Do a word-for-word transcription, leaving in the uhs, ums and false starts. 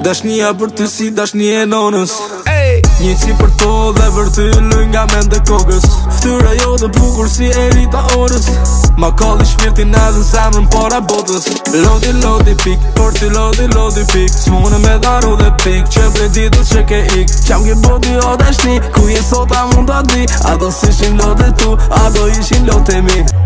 Dashnia për ty si dashnia e nonës. Një si për to dhe për ty luj nga mend e kokës. Ftyra jo dhe bukur si erita orës. Ma kalli shpirtin edhe zemrën para botës. Lodi lodi pik, për ty lodi lodi pik. S'mune me daru dhe pik, që bre ditës që ke ik. Qam ke bodi o dashni, ku je sot a mund të di. A do s'ishin lote tu, a do ishin lote mi.